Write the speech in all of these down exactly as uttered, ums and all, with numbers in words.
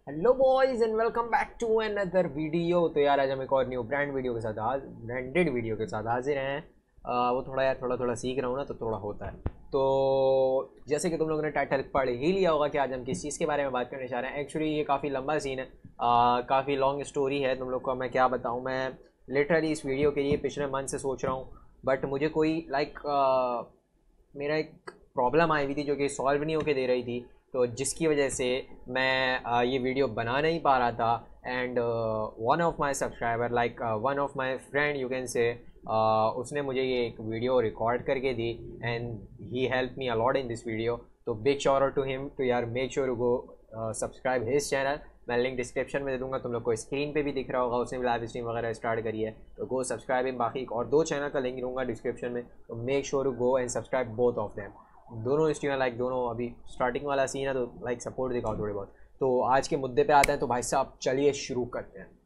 Hello boys and welcome back to another video. तो यार आज हम एक और न्यू ब्रांड वीडियो के साथ आज ब्रांडेड वीडियो के साथ हाजिर हैं। आ, वो थोड़ा यार थोड़ा थोड़ा सीख रहा हूँ ना, तो थोड़ा होता है। तो जैसे कि तुम लोगों ने टाइटल पढ़ ही लिया होगा कि आज हम किस चीज़ के बारे में बात करने जा रहे हैं। एक्चुअली ये काफ़ी लंबा सीन है, काफ़ी लॉन्ग स्टोरी है। तुम लोग को मैं क्या बताऊँ, मैं लिटरली इस वीडियो के लिए पिछले मंथ से सोच रहा हूँ, बट मुझे कोई लाइक मेरा एक प्रॉब्लम आई हुई थी जो कि सॉल्व नहीं होके दे रही थी, तो जिसकी वजह से मैं आ, ये वीडियो बना नहीं पा रहा था। And one of my subscriber like one of my friend you can say, उसने मुझे ये एक वीडियो रिकॉर्ड करके दी and he help me a lot in this video. तो big shout out to him. तो यार make sure go subscribe his channel. मैं लिंक डिस्क्रिप्शन में दे दूंगा, तुम लोग को स्क्रीन पे भी दिख रहा होगा, उसने भी लाइव स्ट्रीम वगैरह स्टार्ट करी है। तो गो सब्सक्राइब इन। बाकी और दो चैनल का लिंक दूंगा डिस्क्रिप्शन में, तो make sure go and subscribe both of them. दोनों स्ट्रीमर लाइक दोनों अभी स्टार्टिंग वाला सीन है, तो लाइक सपोर्ट दिखाओ थोड़े बहुत। तो आज के मुद्दे पे आते हैं। तो भाई साहब चलिए शुरू करते हैं।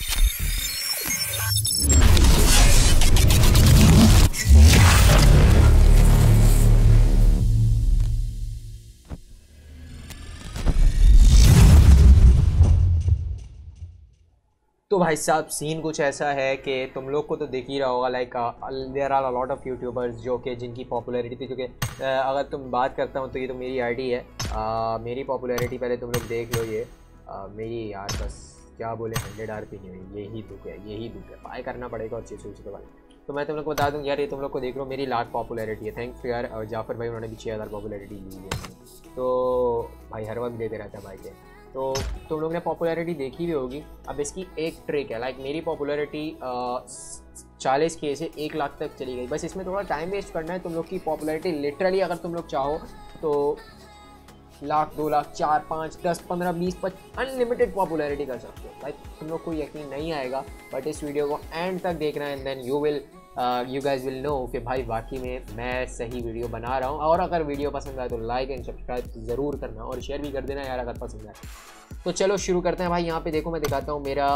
तो भाई साहब सीन कुछ ऐसा है कि तुम लोग को तो देख ही रहा होगा, like there are a lot of YouTubers जो कि जिनकी पॉपुलैरिटी थी, क्योंकि uh, अगर तुम बात करता हूँ तो ये तो मेरी आईडी है। uh, मेरी पॉपुलैरिटी पहले तुम लोग देख लो। ये uh, मेरी यार बस क्या बोले हंड्रेड आर पी नहीं हुई, यही दुख है, यही दुख है। बाय करना पड़ेगा अच्छी सोच के बाद। तो मैं तुम लोग को बता दूँ यार, ये तुम लोग को देख लो मेरी लाख पॉपुलैरिटी है। थैंक्स यार जाफर भाई, उन्होंने भी छः हज़ार पॉपुलैरिटी ली है। तो भाई हर वक्त देते रहता है भाई के। तो तुम लोग ने पॉपुलैरिटी देखी भी होगी। अब इसकी एक ट्रिक है, लाइक मेरी पॉपुलैरिटी चालीस के से एक लाख तक चली गई। बस इसमें थोड़ा टाइम वेस्ट करना है। तुम लोग की पॉपुलैरिटी लिटरली अगर तुम लोग चाहो तो लाख, दो लाख, चार, पाँच, दस, पंद्रह, बीस, पच्चीस अनलिमिटेड पॉपुलैरिटी कर सकते हो। लाइक तुम लोग को यकीन नहीं आएगा, बट इस वीडियो को एंड तक देखना है and then you will you guys will know कि भाई वाकई में मैं सही वीडियो बना रहा हूँ। और अगर वीडियो पसंद आए तो लाइक एंड सब्सक्राइब ज़रूर करना और शेयर भी कर देना यार अगर पसंद आए। तो चलो शुरू करते हैं भाई। यहाँ पे देखो मैं दिखाता हूँ मेरा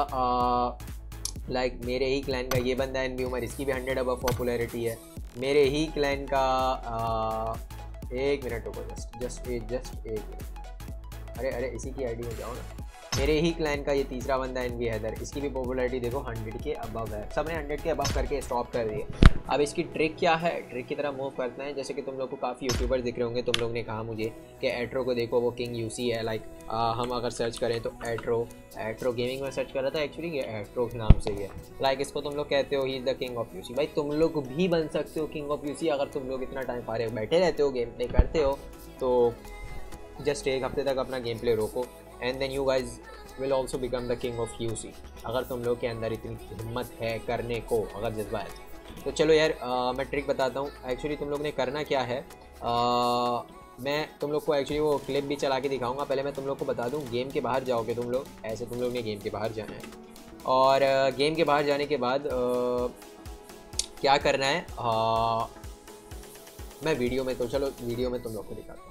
लाइक uh, मेरे ही क्लैन का ये बंदा है एनबी उमर, इसकी भी हंड्रेड अबव पॉपुलैरिटी है। मेरे ही क्लैन का uh, एक मिनट रुको, जस्ट जस्ट एक जस्ट एक मिनट अरे अरे इसी की आईडी में जाओ ना। मेरे ही क्लैन का ये तीसरा बंदा एनवी हैदर, इसकी भी पॉपुलैरिटी देखो हंड्रेड के अबव है। सब ने हंड्रेड के अबव करके स्टॉप कर दिए। अब इसकी ट्रिक क्या है, ट्रिक की तरह मूव करते हैं। जैसे कि तुम लोग को काफ़ी यूट्यूबर्स दिख रहे होंगे, तुम लोग ने कहा मुझे कि एट्रो को देखो वो किंग यूसी है। लाइक हम अगर सर्च करें तो एट्रो एट्रो गेमिंग में सर्च कर रहा था, एक्चुअली ये एट्रो के नाम से ही है। लाइक इसको तुम लोग कहते हो he is the king of UC. भाई तुम लोग भी बन सकते हो किंग ऑफ यूसी अगर तुम लोग इतना टाइम फारे बैठे रहते हो, गेम प्ले करते हो। तो जस्ट एक हफ्ते तक अपना गेम प्ले रोको and then you guys will also become the king of UC, अगर तुम लोग के अंदर इतनी हिम्मत है करने को, अगर जज्बा है। तो चलो यार आ, मैं ट्रिक बताता हूँ। एक्चुअली तुम लोग ने करना क्या है, आ, मैं तुम लोग को एक्चुअली वो क्लिप भी चला के दिखाऊंगा। पहले मैं तुम लोग को बता दूँ, गेम के बाहर जाओगे तुम लोग, ऐसे तुम लोग ने गेम के बाहर जाना है। और आ, गेम के बाहर जाने के बाद आ, क्या करना है, आ, मैं वीडियो में तो चलो वीडियो में तुम लोग को दिखाता हूँ।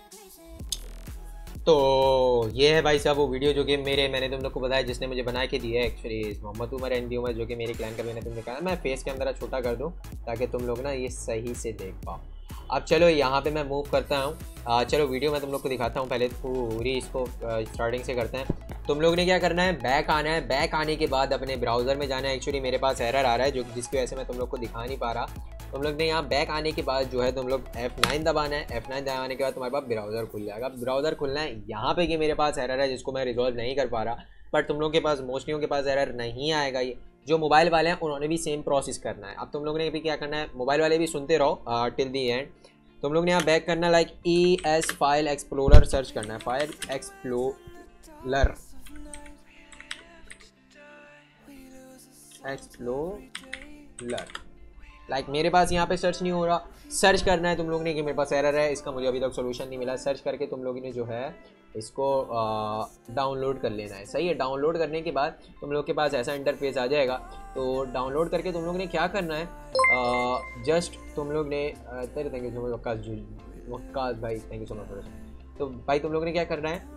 तो ये है भाई साहब वो वीडियो जो कि मेरे मैंने तुम लोग को बताया, जिसने मुझे बना के दिया है एक्चुअली मोहम्मद उमर एनबी उमर, जो कि मेरे क्लैन का मैंने तुमने कहा। मैं फेस के अंदर छोटा कर दूं ताकि तुम लोग ना ये सही से देख पाओ। अब चलो यहाँ पे मैं मूव करता हूँ। चलो वीडियो में तुम लोग को दिखाता हूँ। पहले पूरी इसको स्टार्टिंग से करते हैं। तुम लोग ने क्या करना है, बैक आना है। बैक आने के बाद अपने ब्राउज़र में जाना है। एक्चुअली मेरे पास एरर आ रहा है जो जिसकी वजह से मैं तुम लोग को दिखा नहीं पा रहा। तुम लोग ने यहाँ बैक आने के बाद जो है तुम लोग एफ नाइन दबाना है। एफ नाइन दबाने के बाद तुम्हारे पास ब्राउज़र खुल जाएगा। ब्राउज़र खुलना है यहाँ पे कि मेरे पास एरर है जिसको मैं रिजॉल्व नहीं कर पा रहा, बट तुम लोग के पास मोस्टलियों के पास एरर नहीं आएगा। ये जो मोबाइल वाले हैं उन्होंने भी सेम प्रोसेस करना है। अब तुम लोग ने भी क्या करना है, मोबाइल वाले भी सुनते रहो टिल दी एंड। तुम लोग ने यहाँ बैक करना, like E S file explorer search करना है, file explorer explorer like like, मेरे पास यहाँ पे सर्च नहीं हो रहा। सर्च करना है तुम लोग ने कि मेरे पास एरर है, इसका मुझे अभी तक सोल्यूशन नहीं मिला। सर्च करके तुम लोगों ने जो है इसको डाउनलोड कर लेना है। सही है, डाउनलोड करने के बाद तुम लोग के पास ऐसा इंटरफेस आ जाएगा। तो डाउनलोड करके तुम लोगों ने क्या करना है, आ, जस्ट तुम लोग ने तेरे thank you so much Waqqas Waqqas भाई, थैंक यू सो मच। तो भाई तुम लोग ने क्या करना है,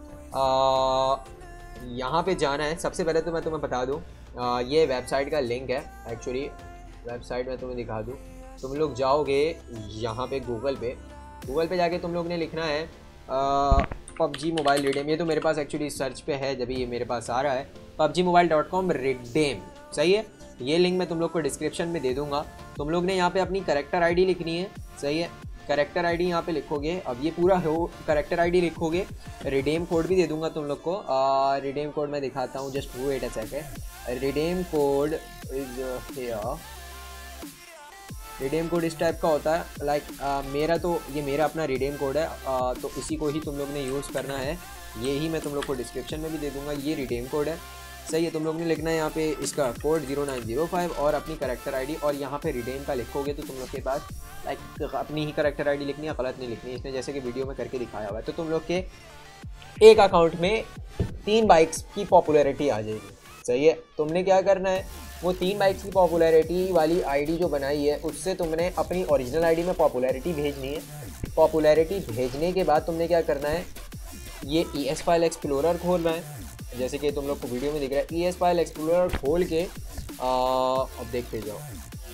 यहाँ पे जाना है। सबसे पहले तो मैं तुम्हें बता दूँ, ये वेबसाइट का लिंक है। एक्चुअली वेबसाइट में तुम्हें दिखा दूँ, तुम लोग जाओगे यहाँ पे गूगल पे गूगल पे जाके तुम लोग ने लिखना है पबजी मोबाइल रिडेम, ये तो मेरे पास एक्चुअली सर्च पे है, जब ये मेरे पास आ रहा है PUBG mobile dot com redeem, सही है। ये लिंक मैं तुम लोग को डिस्क्रिप्शन में दे दूंगा। तुम लोग ने यहाँ पे अपनी करेक्टर आईडी लिखनी है, सही है। करेक्टर आईडी यहाँ पे लिखोगे, अब ये पूरा हो करेक्टर आईडी लिखोगे, रिडेम कोड भी दे दूंगा तुम लोग को। रिडेम कोड मैं दिखाता हूँ, just wait a second. Redeem code is here. Redeem code इस टाइप का होता है, लाइक like, मेरा तो ये मेरा अपना रिडेम कोड है, आ, तो इसी को ही तुम लोग ने यूज़ करना है। ये ही मैं तुम लोग को डिस्क्रिप्शन में भी दे दूंगा। ये रिडेम कोड है, सही है। तुम लोग ने लिखना है यहाँ पे इसका code zero nine zero five और अपनी करेक्टर आईडी, और यहाँ पे रिडेम का लिखोगे तो तुम लोग के पास लाइक like, अपनी ही करेक्टर आईडी लिखनी है, गलत नहीं लिखनी है, इसने जैसे कि वीडियो में करके दिखाया हुआ है। तो तुम लोग के एक अकाउंट में तीन बाइक्स की पॉपुलैरिटी आ जाएगी, सही है। तुमने क्या करना है, वो तीन बाइक्स की पॉपुलैरिटी वाली आईडी जो बनाई है उससे तुमने अपनी ओरिजिनल आईडी में पॉपुलैरिटी भेजनी है। पॉपुलैरिटी भेजने के बाद तुमने क्या करना है, ये ई एस फाइल एक्सप्लोरर खोलना है, जैसे कि तुम लोग को वीडियो में दिख रहा है। ई एस फाइल एक्सप्लोरर खोल के आ, अब देखते जाओ।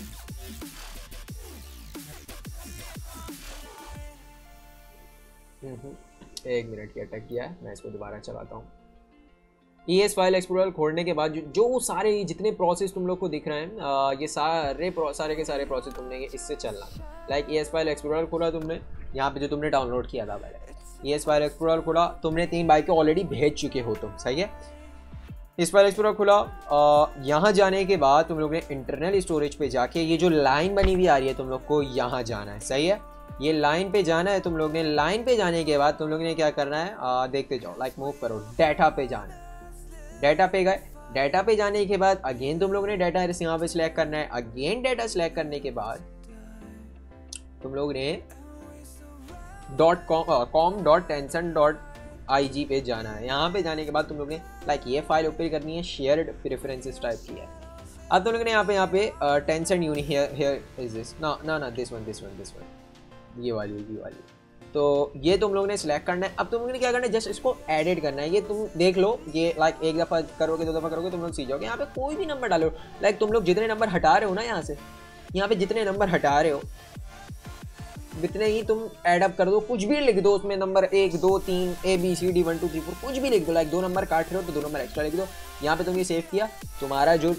एक मिनट की अटक किया है, मैं इसको दोबारा चलाता हूँ। ई एस फाइल एक्सप्लोरर खोलने के बाद जो, जो सारे जितने प्रोसेस तुम लोग को दिख रहे हैं, आ, ये सारे सारे के सारे प्रोसेस तुमने इससे चलना। Like E S file explorer खोला तुमने, यहाँ पे जो तुमने डाउनलोड किया था पहले, ई एस फाइल एक्सप्लोरर खोला, तुमने तीन बाइकें ऑलरेडी भेज चुके हो तुम, सही है। इस फाइल एक्सप्लोरर खुला, यहाँ जाने के बाद तुम लोग ने इंटरनल स्टोरेज पे जाके ये जो लाइन बनी हुई आ रही है तुम लोग को यहाँ जाना है, सही है। ये लाइन पे जाना है तुम लोग ने। लाइन पे जाने के बाद तुम लोग ने क्या करना है, आ, देखते जाओ, लाइक मूव करो, डाटा पे जाना है। डाटा पे गए, डाटा पे जाने के बाद अगेन तुम लोग ने डाटा यहाँ पे सिलेक्ट करना है। अगेन डाटा सिलेक्ट करने के बाद तुम लोग ने dot com com dot Tencent dot I G पे जाना है। यहाँ पे जाने के बाद तुम लोग ने लाइक ये फाइल ओपन करनी है, शेयर्ड प्रेफरेंसेस टाइप की है। अब तुम लोग ने यहाँ पे यहाँ पे टेंसन यूनि हियर हियर इज दिस ना ना ना this one this one this one ये वाली ये वाली तो ये तुम लोग ने सिलेक्ट करना है। अब तुम लोग ने क्या करना है, जस्ट इसको एडिट करना है। ये तुम देख लो, ये लाइक एक दफ़ा करोगे दो दफ़ा करोगे तुम लोग सीख जाओगे। यहाँ पे कोई भी नंबर डालो, लाइक तुम लोग जितने नंबर हटा रहे हो ना, यहाँ से यहाँ पे जितने नंबर हटा रहे हो जितने ही तुम एडअप कर दो, कुछ भी लिख दो उसमें, नंबर एक दो तीन A B C D one two three four कुछ भी लिख दो। लाइक दो नंबर काट रहे हो तो दो नंबर एक्स्ट्रा लिख दो। यहाँ पे तुम ये सेव किया, तुम्हारा जो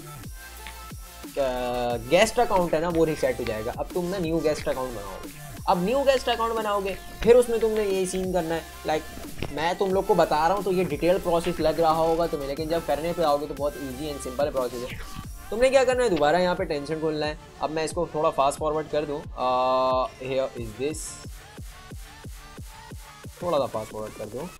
गेस्ट अकाउंट है ना वो रिसेट हो जाएगा। अब तुम ना न्यू गेस्ट अकाउंट बनाओगे। अब न्यू गेस्ट अकाउंट बनाओगे, फिर उसमें तुमने यही सीन करना है। लाइक मैं तुम लोग को बता रहा हूँ तो ये डिटेल प्रोसेस लग रहा होगा तुम्हें, लेकिन जब करने पे आओगे तो बहुत इजी एंड सिंपल प्रोसेस है। तुमने क्या करना है, दोबारा यहाँ पे टेंशन खोलना है। अब मैं इसको थोड़ा फास्ट फॉरवर्ड कर दूँ, हियर इज दिस, थोड़ा सा फास्ट फॉरवर्ड कर दूँ।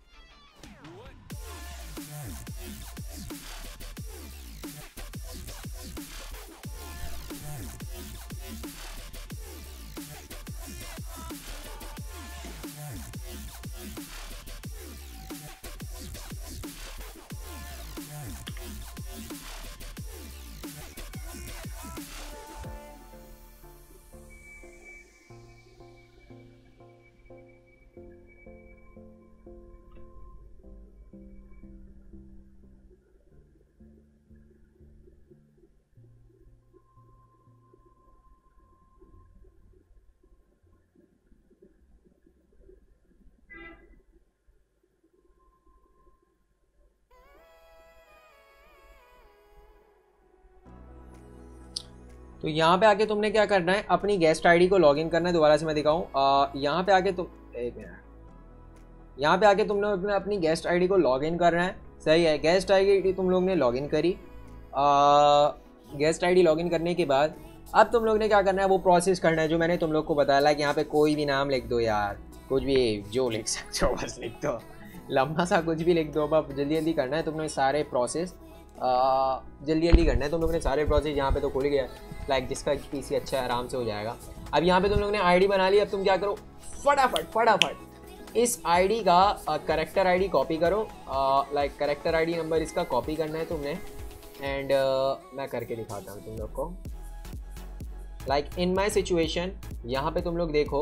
तो यहाँ पे आके तुमने क्या करना है, अपनी गेस्ट आईडी को लॉगिन करना है। दोबारा से मैं दिखाऊँ, यहाँ पे आके तुम एक मिनट, यहाँ पे आके तुमने अपने अपनी गेस्ट आईडी को लॉगिन करना है, सही है। गेस्ट आईडी तुम लोग ने लॉगिन करी, गेस्ट आईडी लॉगिन करने के बाद अब तुम लोग ने क्या करना है, वो प्रोसेस करना है जो मैंने तुम लोग को बताया। लाइक यहाँ पे कोई भी नाम लिख दो यार, कुछ भी जो लिख सकते हो बस लिख दो, लंबा सा कुछ भी लिख दो। अब जल्दी जल्दी करना है तुमने सारे प्रोसेस, जल्दी जल्दी करना है तुम लोग ने सारे प्रोसेस। यहाँ पे तो खुल गया, लाइक जिसका पीसी अच्छा है आराम से हो जाएगा। अब यहाँ पे तुम लोग ने आईडी बना ली। अब तुम क्या करो, फटाफट फटाफट इस आईडी का करेक्टर आईडी कॉपी करो। लाइक करेक्टर आईडी नंबर इसका कॉपी करना है तुमने, एंड uh, मैं करके दिखाता हूँ तुम लोग को। लाइक इन माई सिचुएशन, यहाँ पे तुम लोग देखो,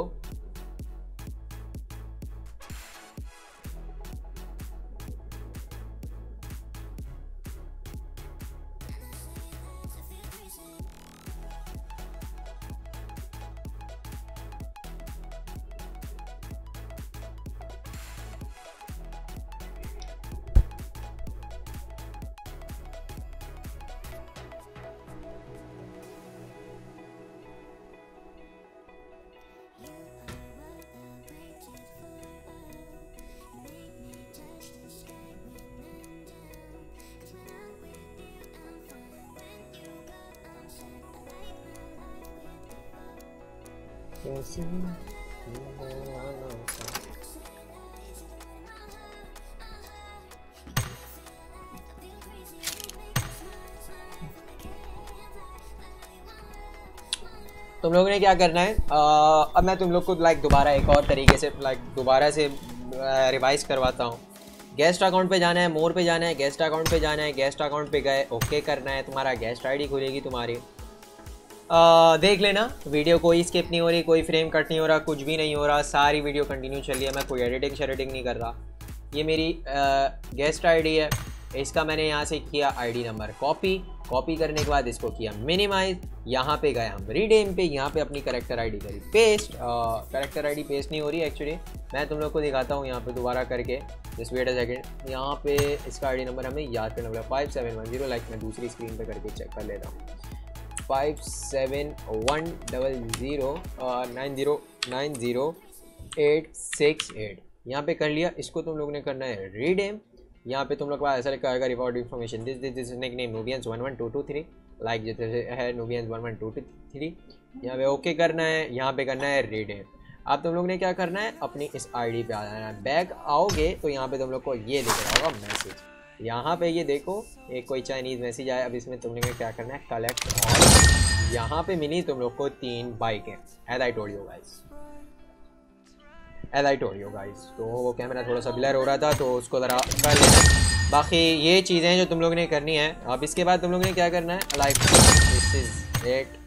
तुम लोगों ने क्या करना है, आ, अब मैं तुम लोग को लाइक दोबारा एक और तरीके से लाइक दोबारा से रिवाइज करवाता हूँ। गेस्ट अकाउंट पे जाना है, मोर पे जाना है, गेस्ट अकाउंट पे जाना है, गेस्ट अकाउंट पे गए, ओके करना है, तुम्हारा गेस्ट आईडी खुलेगी तुम्हारी। आ, देख लेना वीडियो कोई स्किप नहीं हो रही, कोई फ्रेम कट नहीं हो रहा, कुछ भी नहीं हो रहा, सारी वीडियो कंटिन्यू चल रही है, मैं कोई एडिटिंग शेडिटिंग नहीं कर रहा। ये मेरी गेस्ट आईडी है, इसका मैंने यहाँ से किया आईडी नंबर कॉपी, कॉपी करने के बाद इसको किया मिनिमाइज, यहाँ पे गए हम रिडीम पे, यहाँ पे अपनी करेक्टर आईडी करी पेस्ट। करेक्टर आईडी पेस्ट नहीं हो रही एक्चुअली, मैं तुम लोग को दिखाता हूँ यहाँ पे दोबारा करके, जस्ट वेट अ सेकंड। यहाँ पे इसका आईडी नंबर हमें याद करना पड़ेगा, five seven one zero, like मैं दूसरी स्क्रीन पे करके चेक कर लेता हूँ, five seven one double zero nine zero nine zero eight six eight, यहाँ पे कर लिया। इसको तुम लोग ने करना है रिडीम, यहाँ पे तुम लोग का ऐसा लिखा आएगा reward information, this this this nickname Noobians one one two two three, like जैसे है Noobians one one two two three, यहाँ पे ओके करना है, यहाँ पे करना है रिडीम। अब तुम लोग ने क्या करना है, अपनी इस आईडी पे आ जाना है। बैक आओगे तो यहाँ पे तुम लोग को ये दिख रहा होगा मैसेज, यहाँ पे ये देखो एक कोई चाइनीज़ मैसेज आया। अब इसमें तुम लोग ने क्या करना है, कलेक्ट ऑल, यहाँ पे मिली तुम लोग को तीन बाइकें, as I told you guys, as I told you guys. तो वो कैमरा थोड़ा सा ब्लर हो रहा था तो उसको ज़रा कर लेना। बाकी ये चीज़ें जो तुम लोग ने करनी है। अब इसके बाद तुम लोग ने क्या करना है, लाइक दिस इज इट,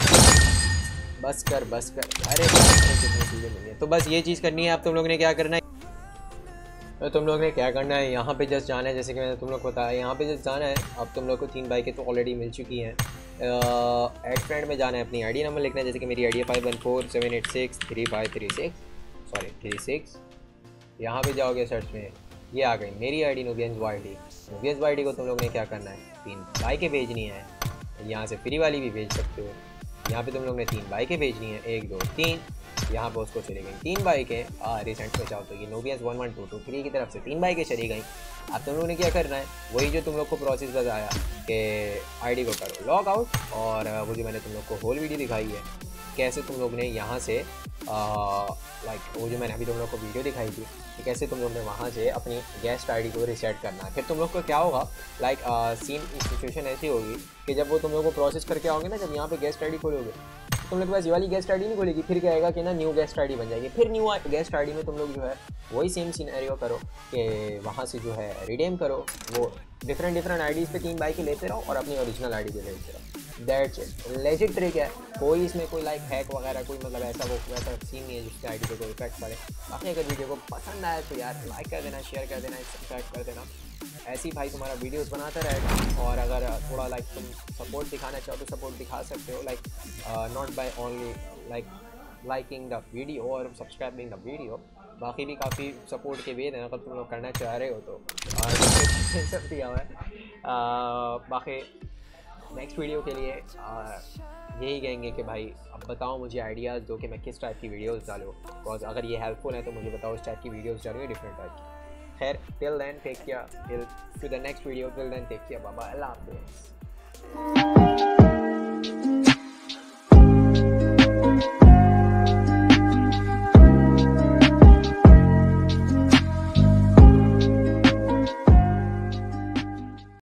बस कर बस कर, अरे कितनी चीज़ें नहीं है, तो बस ये चीज़ करनी है। अब तुम लोग ने क्या करना है, तो तुम लोग ने क्या करना है, यहाँ पे जस्ट जाना है, जैसे कि मैंने तुम लोग को बताया, यहाँ पे जस्ट जाना है। अब तुम लोग को तीन बाइकें तो ऑलरेडी मिल चुकी हैं। एड फ्रेंड में जाना है, अपनी आईडी नंबर लिखना है, जैसे कि मेरी आईडी है five one four seven eight six three five three six sorry three six. यहाँ पे जाओगे सर्च में, ये आ गई मेरी आईडी नूबियंस वाईडी। नूबियंस वाईडी को तुम लोग ने क्या करना है, तीन बाइकें भेजनी है, यहाँ से फ्री वाली भी भेज सकते हो। यहाँ पे तुम लोग ने तीन बाइकें भेजनी है, एक दो तीन, यहाँ पे उसको चली गई तीन बाइकें। रिसेंट में चाहो तो ये Noobians one one two two three की तरफ से तीन बाइकें चली गई। अब तुम लोग ने क्या करना है, वही जो तुम लोग को प्रोसेस बताया कि आईडी को करो लॉग आउट, और वो जो मैंने तुम लोग को होल वीडियो दिखाई है कैसे तुम लोग ने यहाँ से लाइक वो जो मैंने अभी तुम लोग को वीडियो दिखाई थी कि कैसे तुम लोग ने वहाँ से अपनी गेस्ट आईडी को रीसेट करना है। फिर तुम लोग को क्या होगा, लाइक सीन सिचुएशन ऐसी होगी कि जब वो तुम लोग को प्रोसेस करके आओगे ना, जब यहाँ पे गेस्ट आईडी खोलोगे तुम लोग के पास ये वाली गेस्ट आईडी नहीं खोलेगी, फिर क्या आएगा कि ना न्यू गेस्ट आईडी बन जाएगी। फिर न्यू गेस्ट आईडी में तुम लोग जो है वही सेम सिनेरियो करो कि वहाँ से जो है रिडीम करो, वो डिफरेंट डिफरेंट आईडीज़ पे तीन बाइकें लेते रहो और अपनी ओरिजिनल आईडी पे भेजते रहो। दैट्स इट, लेजिट ट्रिक है, कोई इसमें कोई लाइक हैक वगैरह कोई मतलब ऐसा वो वैसा सीन नहीं है जिसके आईडी पे कोई इफेक्ट पड़े। बाकी अगर वीडियो को पसंद आए तो यार लाइक कर देना, शेयर कर देना, सब्सक्राइब कर देना। ऐसे ही भाई तुम्हारा वीडियोस बनाता रहेगा। और अगर थोड़ा लाइक तुम सपोर्ट दिखाना चाहो तो सपोर्ट दिखा सकते हो, like not by only like liking the video और सब्सक्राइबिंग द वीडियो। बाकी भी काफ़ी सपोर्ट के वेद हैं अगर तुम लोग करना चाह रहे हो तो सब दिया हुआ है। बाकी नेक्स्ट वीडियो के लिए आ, यही कहेंगे कि भाई अब बताओ मुझे आइडियाज़ दो कि मैं किस टाइप की वीडियोस डालूँ, बिकॉज अगर ये हेल्पफुल है तो मुझे बताओ इस टाइप की वीडियोस डालूँ डिफरेंट टाइप की। खैर till then take care, till to the next video, till then take care, bye bye, अल्लाह हाफ़िज़।